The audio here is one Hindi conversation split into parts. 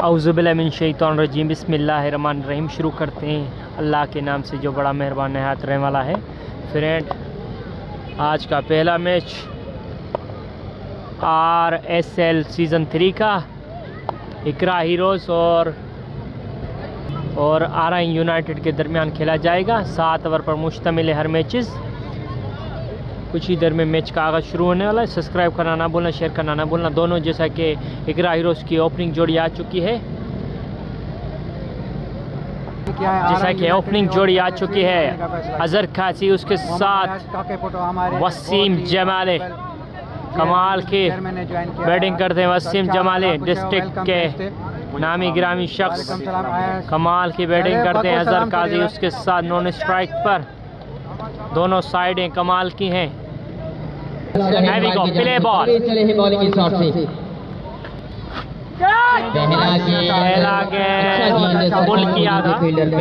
औज़ुबिल्लाहि मिन शैतानिर्रजीम बिस्मिल्लाहिर्रहमानिर्रहीम। शुरू करते हैं अल्लाह के नाम से जो बड़ा मेहरबान नहायत रहने वाला है। फ्रेंड, आज का पहला मैच RSL सीज़न 3 का इकरा हीरोज़ और RI यूनाइटेड के दरमियान खेला जाएगा। 7 ओवर पर मुश्तमिल है हर मैचेस। कुछ ही देर में मैच का आगाज़ शुरू होने वाला है। सब्सक्राइब करना ना भूलना, शेयर करना ना भूलना दोनों। जैसा कि इकरा हीरोज़ की ओपनिंग जोड़ी आ चुकी है, अजहर खासी, उसके साथ वसीम जमाले। कमाल की बैटिंग करते हैं वसीम जमाले, डिस्ट्रिक्ट के नामी गिरामी शख्स। कमाल की बैटिंग करते हैं अजहर खासी, उसके साथ नॉन स्ट्राइक पर दोनों साइडें कमाल की हैं। प्ले बॉल पहला गेंद पुल किया था।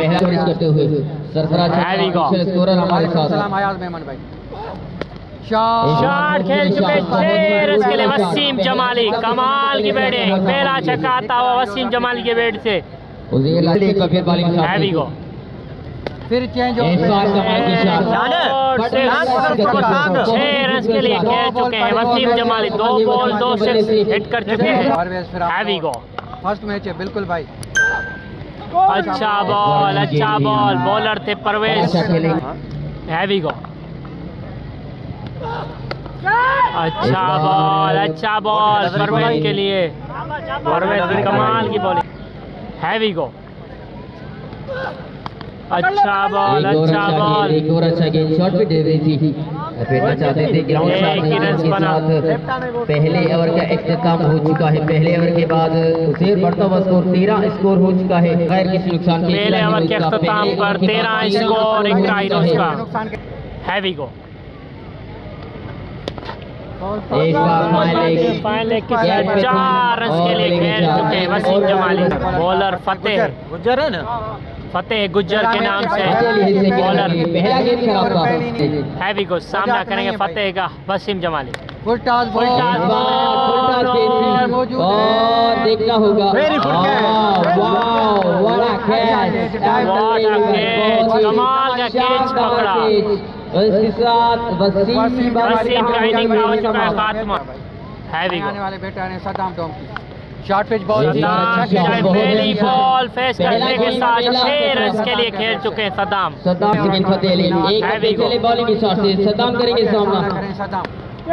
शॉट खेल चुके 6 रन के लिए वसीम जमाली। कमाल की बैटिंग, पहला छक्का आता हुआ वसीम जमाली के बैट से। फिर चेंज हो 6 रन के लिए खेल चुके हैं Waseem Jamali. 2 ball 2 six hit कर चुके हैं। हैवी गो, फर्स्ट मैच है बिल्कुल भाई। अच्छा बॉल बॉलर थे परवेज। हैवी गो, अच्छा बॉल परवेज के लिए। परवेज की कमाल की बॉलिंग। हैवी गो, अच्छा बॉल एक और अच्छा गेंद शॉट भी दे रही थी। फेरना चाहते थे ग्राउंड शॉट के साथ। पहले ओवर का इख्तिताम हो चुका है। पहले ओवर के बाद उसे बढ़ता हुआ स्कोर 13 स्कोर हो चुका है। गैर किसी नुकसान के पहले ओवर के इख्तिताम पर 13 स्कोर इकरा हीरोज़ का। हैवी गो, एक बार फाइनल के 4 रन के लिए खेल चुके हैं वसीम जमाली। बॉलर फतेह गुज्जर है ना, फतेह गुज्जर के नाम से बॉलर। पहला गेंद खराब था। हैवी को सामना करेंगे फतेह का Waseem Jamali. Full toss ball और देखना होगा। कमाल का कैच पकड़ा। उसके साथ वसीम का इनिंग हो चुका है खात्मा। हैवी आने वाले बेटा ने सदाम डोम की शॉर्ट पिच बॉल। पहली बॉल फेस करने के साथ 6 रन के लिए खेल चुके हैं सदाम। सेकंड फतेह अली एक पहले बॉलिंग की शॉट से सदाम करेंगे सामना। सदाम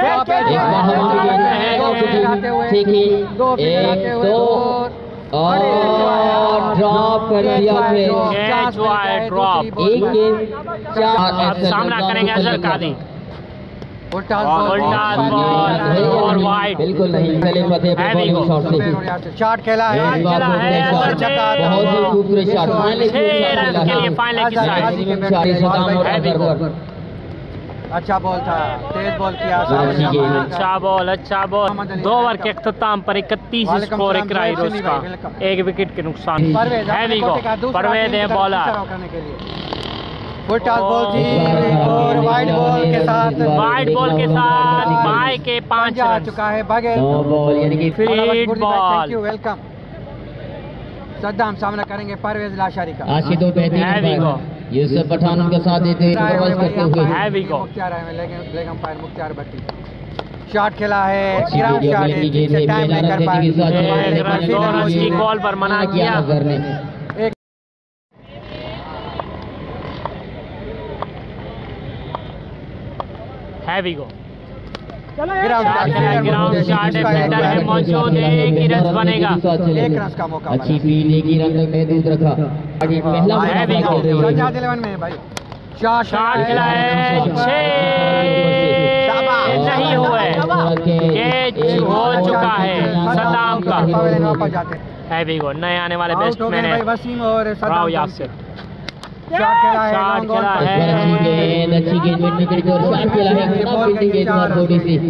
ठीक है, 1 2 और ड्रॉप कर दिया। कैच हुआ है ड्रॉप। एक गेंद 4। सामना करेंगे अजहर कादी। और वाइड बिल्कुल नहीं। पहले फतेह पे बॉलिंग शॉट से शॉट खेला है। बहुत ही खूबसूरत शॉट। 6 रन के लिए फाइनल की साइड। अच्छा बॉल था, तेज बॉल किया। अच्छा बॉल 2 ओवर के इख्तिताम पर 31 स्कोर इकरा हीरोज़ का, 1 विकेट के नुकसान। हैवी गो, परवेज है बॉलर। फुल टॉस बॉल थी और वाइड बॉल के साथ बाय के 5 जा चुका है बगैर बॉल यानी कि feed ball. Thank you, welcome. Saddam सामना करेंगे परवेज लाशारी का। आज के 2 बेहतरीन यूसुफ पठान उनका साथ देते हुए। हैवी गो, लेगम फायर मुख्तार भट्टी। शॉट खेला है, ग्राउंड शॉट है, टाइम नहीं कर पाए। उसकी बॉल पर मना किया। हैवी गो, ग्राउंड शॉट है, मौजूद है। 1 रन बनेगा। 1 रन का मौका। अच्छी फील्ड, 1 ही रन तक महदूद रखा। पहला हैवी गो, पंजाब 11 में भाई। शॉट खेला है, 6 नहीं हुआ है। कैच हो चुका है सदाम का। हैवी गो, नए आने वाले बैट्समैन है वसीम और राव यासिर। शॉट खेला है, अच्छी गेंद मिड विकेट और शॉट खेला है। बॉडी से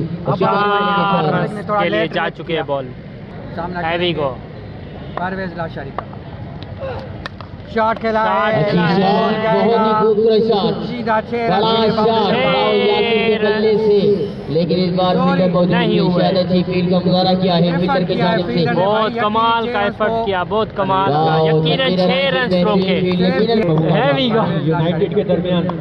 के लिए जा चुके हैं ball. Heavy go, Parvez Lashari का शॉट खेला है। बहुत ही खूबसूरत शॉट, सीधा 6 बड़ा शॉट रन बल्ले से। लेकिन इस बार फील्डर मौजूद नहीं हुए। शायद अच्छी फील्ड का मुजाहरा किया है फील्डर की जानिब से। बहुत कमाल का एफर्ट किया, बहुत कमाल का, यकीनन 6 रन रोके। हैवी गो, यूनाइटेड के दरमियान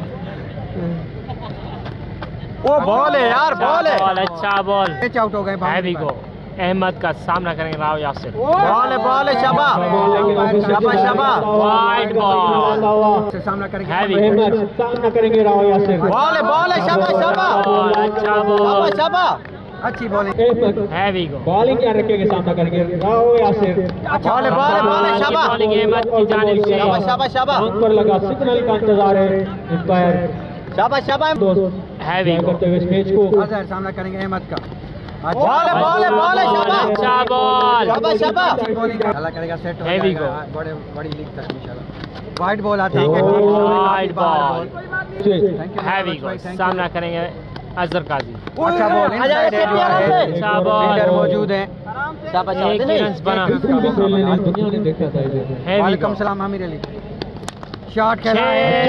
वो बॉल है यार, बॉल है, बॉल, अच्छा बॉल, आउट हो गए हैवी गो। अहमद का सामना करेंगे राव यासिर। बॉल है, शाबा शाबा शाबा, वाइड बॉल से सामना करेंगे हैवी, अहमद सामना करेंगे राव यासिर। बॉल है, शाबा शाबा बॉल, अच्छा बॉल, शाबा, अच्छी bowling, Ahmad heavy go. Bowling क्या रखेंगे, सामना करेंगे राव यासिर। बॉल है, शाबा बॉलिंग अहमद की जानिब से, शाबा शाबा, आंख पर लगा सिग्नल का इंतजार है अंपायर। शाबा शाबा दोस्त हैवी गो, करते हुए इस मैच को। अजहर सामना करेंगे अहमद का। बॉल है, शाबा, अच्छा बॉल, शाबा शाबा, अल्लाह करेगा सेट हो Heavy जाएगा goal. बड़ी लीग तक इंशाल्लाह। वाइड बॉल आता है, wide ball, thank you heavy go. सामना करेंगे अजहर काजी। अच्छा बॉल इनसाइड एरिया है, अच्छा बॉल, फील्डर मौजूद है। एक ही रन बना। दुनिया ने देखा था इसे। हैवी वालेकुम गो, सलाम आमिर अली, शॉट खेला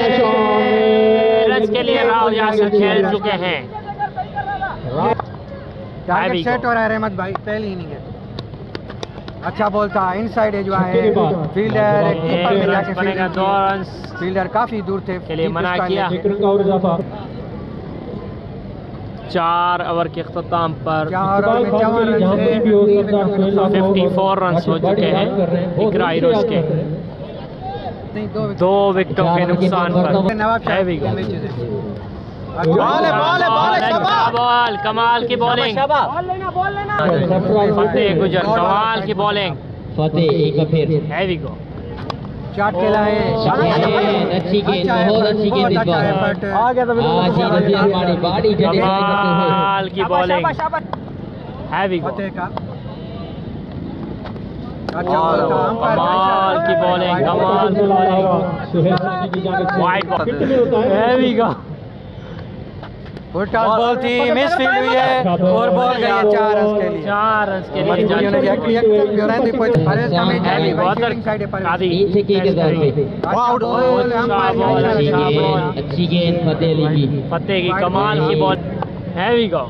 6 रन के लिए राव यासिर खेल चुके हैं। Target Heavy set goal. हो रहा है रहमत भाई, पहली इनिंग है। अच्छा बॉल था, इनसाइड एज है, फील्डर कीपर में जाके बनेगा 2 रन फील्डर काफी दूर थे के लिए मना किया। एक रन का और इजाफा। 4 ओवर के अख्ताम पर 4 ओवर में 54 रन यहाँ से पर भी हो 3 सकता है, विकेटों के नुकसान। 54 रन हो चुके हैं इकरा हीरोज के, नहीं, 2 विकेटों के नुकसान पर। नवाब हैवी शाह गो, के मैचेस है। बॉल है, अच्छा शाबाश। बॉल, कमाल की बॉलिंग, फतेह गुजर, कमाल की बॉलिंग, फतेह एक बार फिर हैवी गो, शॉट खेला है, अच्छी गेंद, बहुत अच्छी गेंद इस बार। एफर्ट। आज ही नजर बाड़ी जड़े कमाल की बॉलिंग, हैवी गो, फतेह का अच्छा बॉल था, अंपायर कमाल की बॉलिंग, कमाल की बॉलिंग, सुहेल सानी की जानिब से। वाइड बॉल, कितने होता है? Heavy go, full toss ball थी, मिस फील्ड हुई है और बॉल गई है 4 रन के लिए। 4 रन के लिए मजबूरियों ने जाने। परवेज का मैच हैवी, है, बहुत फील्डिंग साइड है परवेज। कादी, पीछे की कगार पे आउट बॉल, अंपायर का बॉल, अच्छी इशारा। गेंद, अच्छी गेंद फतेह अली की। फतेह की कमाल की बॉल, हैवी गो,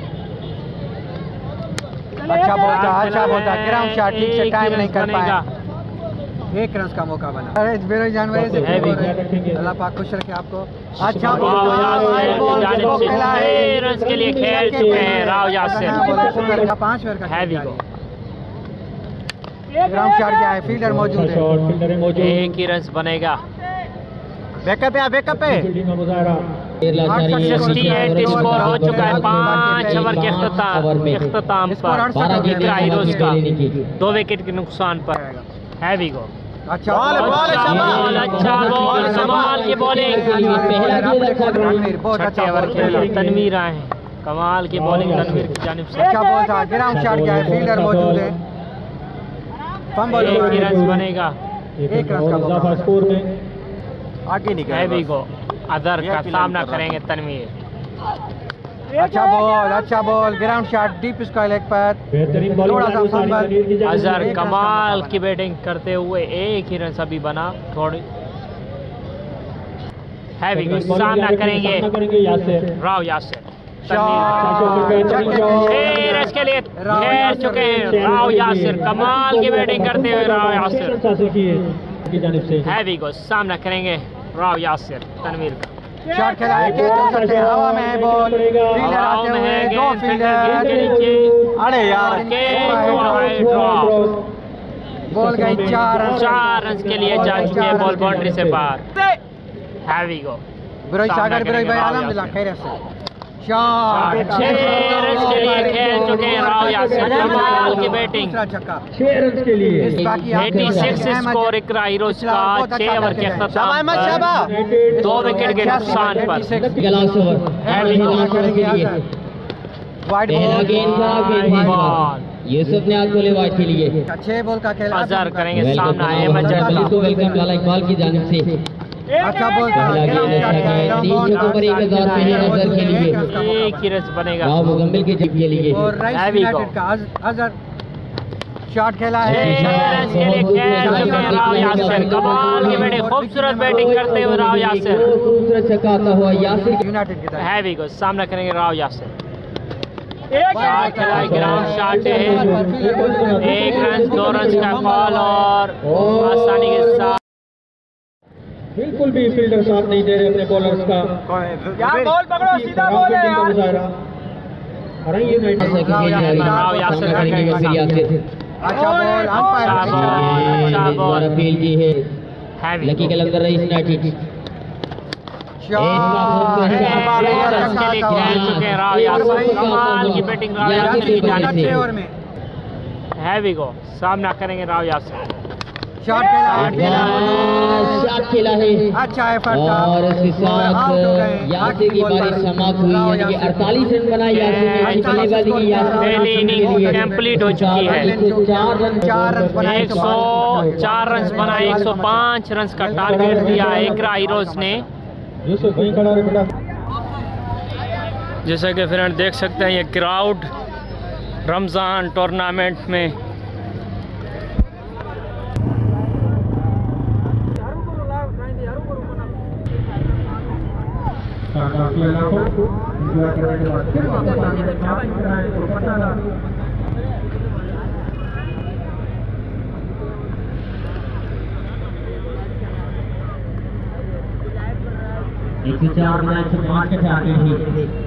अच्छा बॉल था, ग्राउंड शॉट ठीक से टाइम नहीं कर पाया, बनेगा। 1 रन का मौका बना। अरे बेरोज जानवर से Heavy. अल्लाह पाक खुश रखे आपको। अच्छा राव बॉल यासिर की जानिब से 6 रन के लिए खेल चुके हैं राव यासिर। 5 ओवर का हैवी गो, ग्राउंड शॉट क्या है, फील्डर मौजूद है। शॉट फील्डर है मौजूद। 1 ही रन बनेगा। बैकअप है फील्डिंग का मुजाहरा। 68 स्कोर हो चुका है 5 ओवर के अख्ताम पर इकरा हीरोज का, 2 विकेट के नुकसान पर। हैवी गो, अच्छा बॉल, अच्छा बॉल, कमाल की बॉलिंग, बहुत 6 अच्छा ओवर बॉल खेला, खेला। तनवीर आए हैं, कमाल की बॉलिंग तनवीर की जानिब से। अच्छा बॉल था, ग्राउंड शॉट क्या है, फील्डर मौजूद है। फंबल 1 ही रन बनेगा। एक रन का और इजाफा स्कोर में। आगे निकल। हैवी गो, अदर का सामना करेंगे तनवीर। अच्छा ball, ground shot deep square leg पर। बेहतरीन बॉलिंग थोड़ा सा फंबल। अजहर एक रन का कमाल मौका की बैटिंग करते हुए 1 ही रन अभी बना। थोड़ी हैवी को सामना करेंगे यासिर। राव यासिर। 6 रन के लिए खेल चुके हैं राव यासिर, कमाल की बैटिंग करते हुए राव यासिर। हासिल किए की जानिब से। हैवी को सामना करेंगे राव यासिर तनवीर का। शॉट खेला है, कैच हो सकते हैं, हवा में है बॉल, फील्डर हवाओं आते में हुए, है 2 गेंद, फील्डर के फील्डर। नीचे, अरे यार, ड्रॉप, बॉल गई 4 रन। 4 रन के लिए जा चुके हैं बॉल बाउंड्री से पार। हैवी को बिरोज सामना सागर, बिरोज करेंगे भाई राव अल्हम्दुलिल्लाह यासिर। खैरियत से। शॉट 6 रन के लिए खेल चुके हैं राव यासिर, कमाल की बैटिंग। दूसरा छक्का 6 रन के लिए। इस बाकी आपके 86 स्कोर इकरा हीरोज का 6 ओवर के अख्ताम पर 2 विकेट के नुकसान पर। लास्ट ओवर हैवी को वाइड पहला गेंद था, गेंद बॉल, यूसुफ ने आज बोले वाइट के लिए। 6 बॉल का खेल। अजहर करेंगे वेलकम सामना अहमद जब्बार। वेलकम लाला इकबाल की जानिब से। अच्छा बॉल था, पहला गेंद अच्छा गया, 300 पर 1000 पहले अजहर के लिए। 1 ही रन बनेगा। राव मुगम्मिल के जीत के लिए। और राइस Heavy यूनाइटेड का अजहर शॉट खेला है। 6 रन के लिए खेल चुके हैं राव यासिर, कमाल की बैटिंग, खूबसूरत बैटिंग करते हुए राव यासिर। खूबसूरत छक्का आता हुआ यासिर। यूनाइटेड की तरफ हैवी को सामना करेंगे राव यासिर। शॉट खेला है, ग्राउंड शॉट है, 1 रन 2 रन का कॉल और आसानी के साथ बिल्कुल भी फील्डर साथ नहीं दे रहे अपने बॉलर्स का। बॉल पकड़ो, सीधा बॉल है यार। अच्छा बॉल, अंपायर अपील की है, Lucky Qalandar Raees United. Run के लिए खेल चुके हैं राव यासर, कमाल की बैटिंग राव यासर की जानिब से। हैवी गो, सामना करेंगे राव यासर। शॉट खेला है, अच्छा एफर्ट था और इसके साथ यासिर की बारी समाप्त हुई, यानी कि 48 रन बनाए यासिर ने। बल्लेबाजी की पहली इनिंग कंप्लीट हो चुकी है, 4 रन 104 रन बनाए, 105 रन का टारगेट दिया एकरा हीरोज ने। जैसा कि फ्रेंड देख सकते हैं ये क्राउड रमज़ान टूर्नामेंट में एक 4 बनाए 105 के टारगेट ही।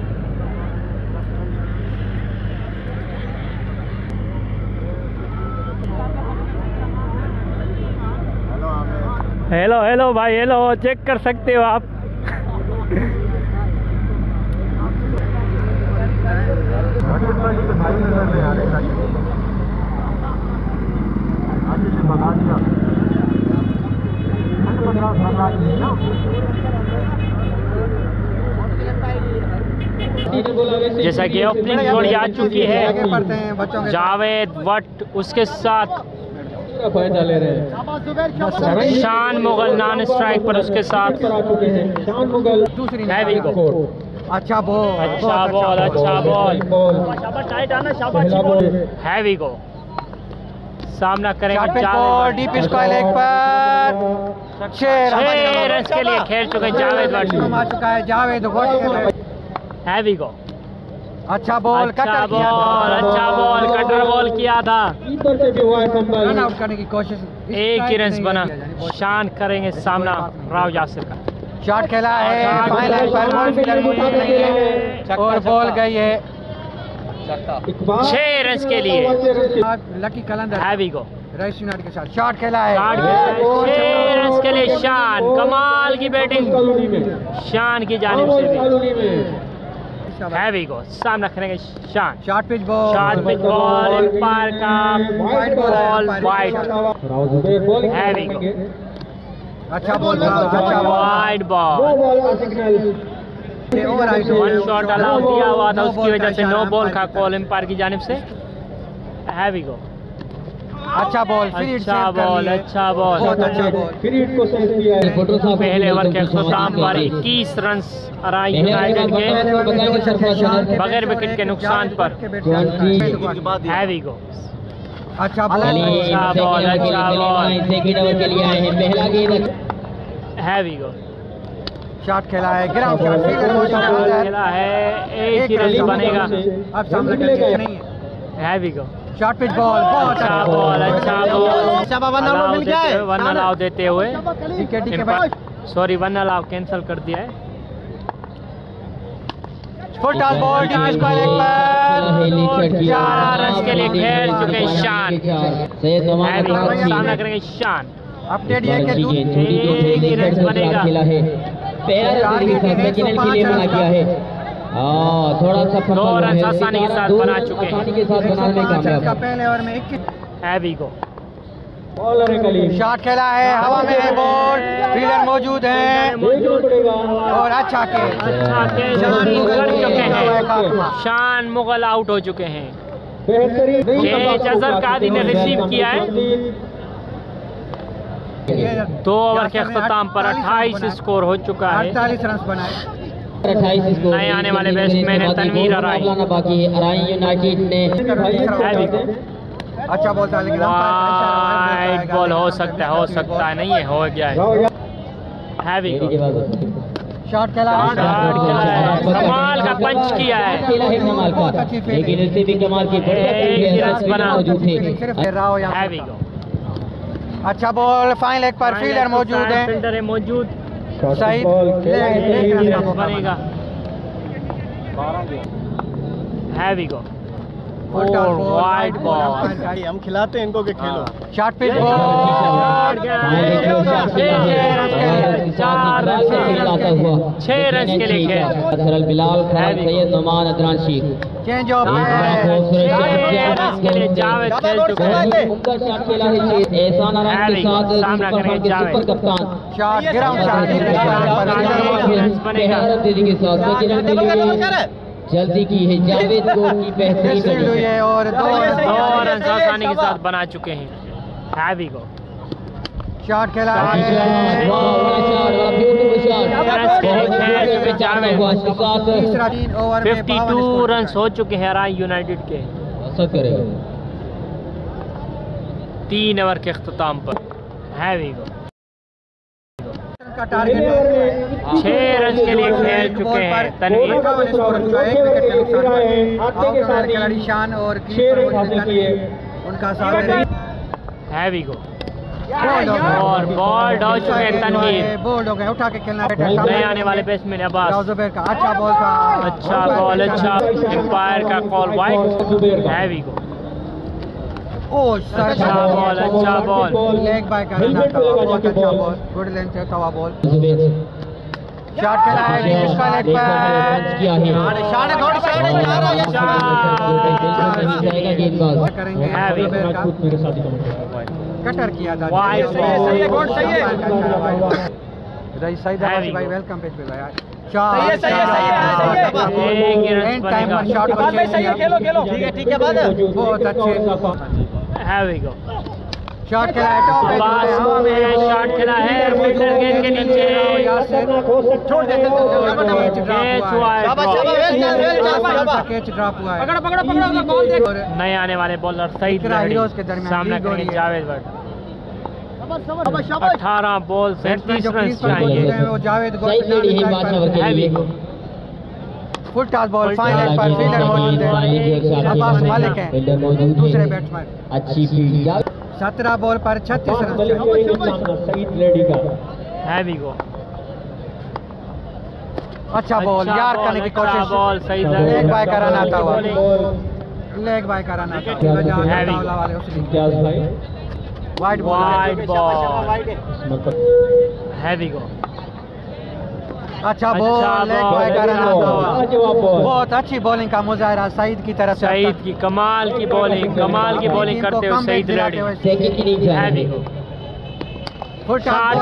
हेलो हेलो भाई, हेलो, चेक कर सकते हो आप। जैसा कि ओपनिंग जोड़ी आ चुकी है, जावेद वट उसके साथ शान मुगल नॉन स्ट्राइक पर उसके साथ। हैवी गो, अच्छा बॉल, अच्छा बॉल, अच्छा बॉल, हैवी गो, सामना करेंगे जावेद। डीप स्क्वायर लेग पर 6 रन के लिए खेल चुके जावेद वट। आ चुका है जावेद वट। हैवी गो, अच्छा बॉल, अच्छा बॉल, अच्छा बॉल, कटर बॉल किया था, रन आउट करने की कोशिश, 1 ही रन बना। शान करेंगे सामना राव यासिर का। शॉट खेला है, फाइनल पर बॉल फील्डर मौजूद नहीं है और बॉल गई है 6 रन के लिए। Lucky Qalandar heavy go, Raees United के साथ शॉट खेला है, 6 रन के लिए शान, कमाल की बैटिंग शान की जानिब से भी। हैवी गो, सामना करेंगे Shan. Shot pitch ball, umpire का बॉल वाइड। हैवी गो, अच्छा बॉल, अच्छा वाइड बॉल, 1 शॉट अलाउ दिया हुआ था, उसकी वजह से नो बॉल का कॉल एम्पायर की जानिब से। हैवी गो, अच्छा बॉल, अच्छा बॉल, अच्छा बॉल, बहुत अच्छा बॉल। पहले ओवर के अख्ताम पर 21 रन अराई यूनाइटेड के बगैर विकेट के नुकसान पर। हैवी गो, अच्छा बॉल, अच्छा बॉल, अच्छा बॉल, सेकंड ओवर के लिए आए हैं, पहला गेंद। हैवी गो, शॉट खेला है, ग्राउंड शॉट खेला है, 1 ही रन बनेगा। अब सामने नहीं है। Heavy go, shot pitch ball, बहुत अच्छा बॉल, अच्छा बॉल, 1 अलाउ देते हुए, सॉरी 1 अलाउ कैंसिल कर दिया है। Full toss ball, deep square leg पर 4 रन के लिए खेल चुके शान। सामना करेंगे शान। अपडेट ये कि रन बनेगा। थोड़ा सा 2 रन आसानी के साथ बना चुके हैं। पहले ओवर में 21। हैवी गो, शॉट खेला है, हवा में है बॉल, फील्डर मौजूद है और अच्छा खेल, कर चुके हैं। शान मुगल आउट हो चुके हैं। अजहर कादी ने रिसीव किया है। 2 ओवर के अख्ताम पर 28 स्कोर हो चुका है। 48 रन बनाए। 28 स्कोर। नए आने वाले बैट्समैन है तनवीर अराई। बाकी अराई यूनाइटेड ने अच्छा बॉल था, लेकिन वाइड बॉल हो सकता है, नहीं है, हो गया है। हैवी गो, शॉट खेला कमाल का पंच किया है, खेला है कमाल का, लेकिन इससे भी कमाल की मौजूद थे। अच्छा बॉल, फाइन लेग पर फील्डर मौजूद है, फील्डर है मौजूद, सही बनेगा। हैवी गो, वाइड बॉल, हम खिलाते हैं इनको कि खेलो। शॉट पिच बॉल, 6 रन के लिए खेल। सरल बिलाल खान, सैयद नुमान, अदनान शेख। चेंज ऑफ के लिए जावेद खेल चुके हैं। उनका शॉट खेला है एहसान आराम के साथ सुपर कप्तान। शॉट ग्राउंड शॉट बनेगा तेजी के साथ जल्दी की है जावेद को की बेहतरीन और 2 रन आसानी के साथ बना चुके हैं। हैवी गो, शॉट खेला है, तीसरा 3 ओवर में 52 रन हो चुके हैं राय यूनाइटेड के 3 ओवर के अख्ताम पर। हैवी गो, का टारगेट 6 रन के लिए खेल चुके हैं तनवीर। खिलाड़ी शान और उनका साथ हैवी गो, और बॉल डाल चुके हैं तनवीर, बोल्ड हो गए, उठा के खेलना नए आने वाले बैट्समैन अब्बास। जुबैर का अच्छा बॉल था, अच्छा बॉल, अच्छा एम्पायर का कॉल वाइड। हैवी गो, अच्छा बॉल, अच्छा बॉल, लेग बाय का रन था, बहुत अच्छा बॉल, गुड लेंथ से था बॉल। शॉट खेला है इसका लेग पर, करेंगे कटर किया था, वाइड बॉल, भाई वेलकम पेज पे भाई। बहुत अच्छे हैवी गो, शॉट खेला है, हवा में शॉट खेला है, फील्डर गेंद के नीचे छोड़ देते कैच हुआ है, कैच ड्रॉप हुआ है। नए आने वाले बॉलर सईद हीरोज के दरमियान सामना करेंगे जावेद भट्ट। 18 बॉल 37 रन चाहिए। वो Javed heavy full toss ball, final पर फील्डर मौजूद है, अब्बास मालिक है दूसरे बैट्समैन। अच्छी फील्ड 17 बॉल पर 36 रन। हैवी गो, अच्छा बॉल यार करने की कोशिश, बॉल सही लेग बाय का रन आता हुआ, लेग बाय का रन आता वाले वाइड बॉल, हैवी गो, अच्छा बॉल, लेग बाय का रन आता हुआ। बहुत अच्छी बॉलिंग का मुजाहरा सईद की तरफ से, सईद की कमाल की बॉलिंग करते हुए Saeed ready. Heavy go, full toss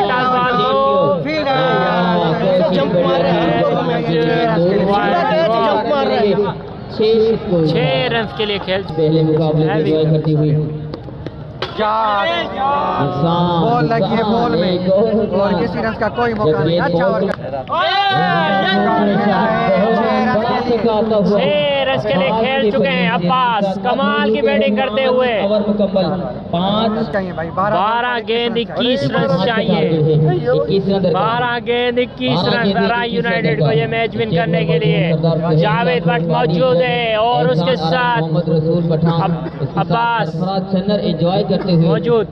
ball, 6 run के लिए खेल पहले मुकाबले करती हुई बॉल लगी है बॉल में और किसी रन का कोई मौका नहीं। अच्छा ओवर 6 रन के लिए खेल चुके हैं अब्बास, कमाल की बैटिंग करते हुए। 12 गेंद 21 रन चाहिए, 12 गेंद 21 रन राय यूनाइटेड को ये मैच विन करने के लिए। जावेद भट्ट मौजूद है और उसके साथ अब्बास एंजॉय करते हुए मौजूद।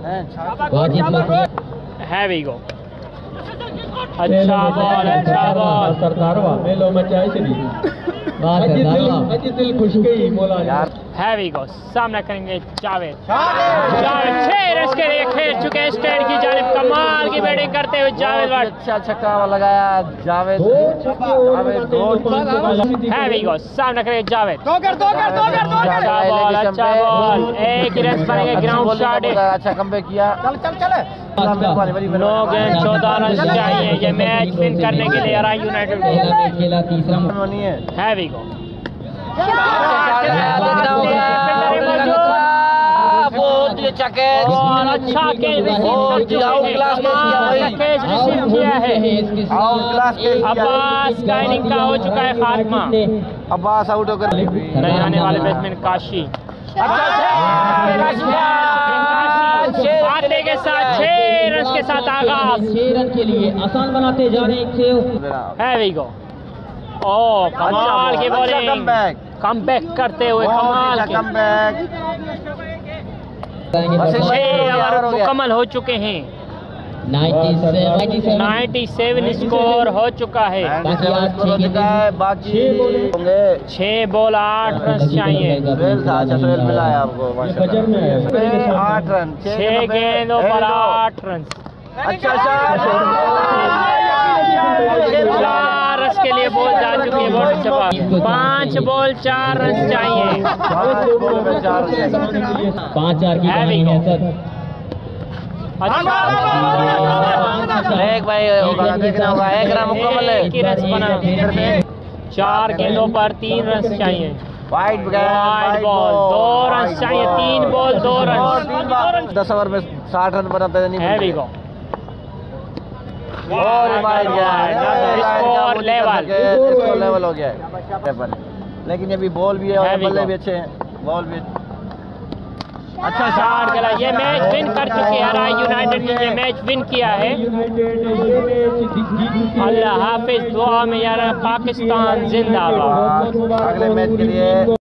हैवी गो, अच्छा बॉल, अच्छा बॉल, सरदारवा मेलो मचाई से दिल खुश गई बोला यार। हैवी गो, सामना करेंगे जावेद। 6 रन के लिए खेल चुके हैं स्टैंड की जानिब, कमाल की बैटिंग करते हुए जावेद भट्ट। अच्छा छक्का लगाया जावेद। हैवी गो, सामना करेंगे जावेद। दो कर अच्छा बॉल, एक ही रन बनेंगे, ग्राउंड शॉट है। अच्छा कमबैक किया। चल 9 गेंद 14 रन चाहिए ये मैच विन करने के लिए राय यूनाइटेड। खेला तीसरा हैवी गो, अच्छा कैच रिसीव किया है। अब्बास का इनिंग का हो चुका है खात्मा। अब्बास आउट होकर नए आने वाले बैट्समैन काशी आते के साथ 6 रन के साथ आगाज 6 रन के लिए आसान बनाते जा रहे हैं। है वी गो। ओ कमाल की बॉलिंग, कम बैक करते हुए कमाल के 6 ओवर मुकम्मल हो चुके हैं। 97 स्कोर हो चुका है। बाकी 6 बॉल 8 रन चाहिए। 8 रन 6 गेंदों पर 8 रन। अच्छा 4 रन के लिए बॉल जा चुकी है। बहुत अच्छा 5 बॉल 4 रन चाहिए। 5-4 की कहानी है सर। एक भाई होगा, देखना होगा। 1 रन मुकम्मल है। 1 रन बना। 4 गेंदों पर 3 रन चाहिए। वाइड वाइड बॉल 2 रन चाहिए। 3 बॉल 2 रन। 10 ओवर में 60 रन बनाते नहीं। है वी गो। स्कोर लेवल हो गया है। लेकिन अभी बॉल भी है और बल्ले भी अच्छे हैं। बॉल भी अच्छा शॉट खेला। ये मैच विन कर चुकी है। राय यूनाइटेड ने ये मैच विन किया है। अल्लाह हाफिज। दुआ में यार पाकिस्तान जिंदाबाद। अगले मैच के लिए